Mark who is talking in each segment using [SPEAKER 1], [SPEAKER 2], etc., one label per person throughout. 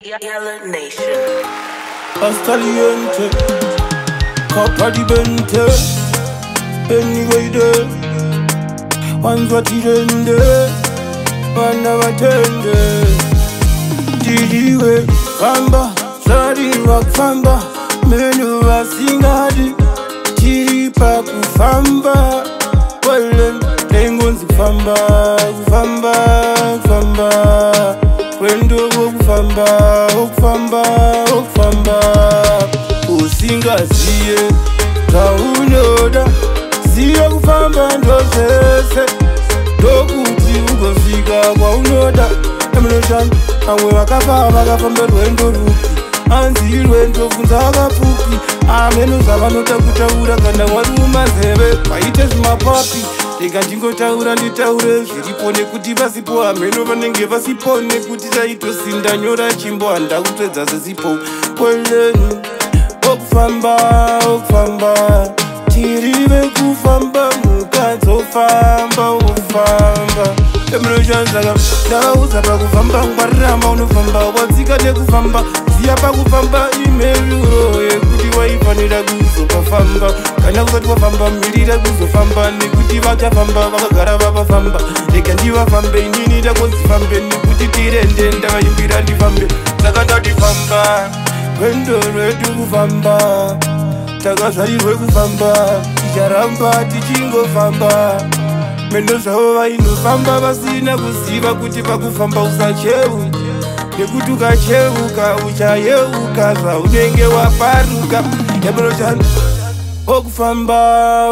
[SPEAKER 1] Yellow Nation.
[SPEAKER 2] Caliente, Copa di Bente, anyway there. One's what you render, one never tender. Didi Famba, Sadi Rock Famba, Menu Singadi, Didi Papu Famba, Wallen, Penguins Famba, Famba, Famba, Wendo Famba, Famba, Famba, Usinga Zie, Kaunoda, Zia Famba, Ndozese, Dokuti Ugofika, Waunoda, Emerson, and we Wakapa from the window, and the window of Zagapuki. Amenu Savanota Kutaura, and the one woman, I test my puppy. They got to go to and the tower, Shipone Kutibasipo, Amenu, and give us Sipone, Kutisa, it was in Danora Chimbo, and Dautas as a Zipo. Well then, Okfamba, Okfamba, Tirive Kufamba, Mukato Famba, Okfamba. Emergence Dauza Bagufamba, Barama, Nufamba, Watika de Kufamba, Ziapa Kufamba, Imelu, Kudiwa Ipanida Guzo, Famba, Kanaga Famba, Mirida Guzo Famba, Nikutiva Famba, Garaba Famba, they can do a Famba, Nini, was Famba, Nikuti, and then Dayubira di Famba, Tagada di Famba, Wendo Redu Famba, Tagasari Famba, Jaramba, Tichingo Famba. Mendoza ino famba basina kuziva kuti pakufamba usacheu nekuti ukacheuka uchayeuka unenge waparuka yabrochana okufamba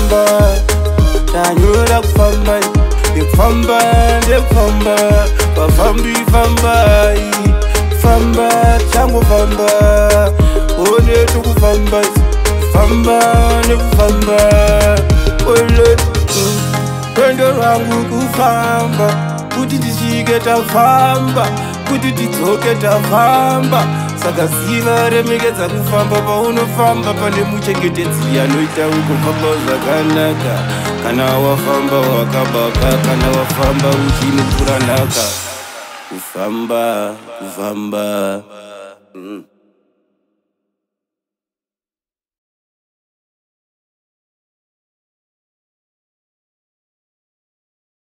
[SPEAKER 2] tanyora kufamba ndekufamba vafambi famba chango famba oneto kufamba famba nekufamba Pendo rangu kufamba, kuti tishike tafamba, kuti tidzoke tafamba. Saka ziva remekeza kufamba paunofamba pane muchengetedzi anoita ukufamba zvakanaka. Kana wafamba wakabaka, kana wafamba uchinopfuura nhaka. Kufamba.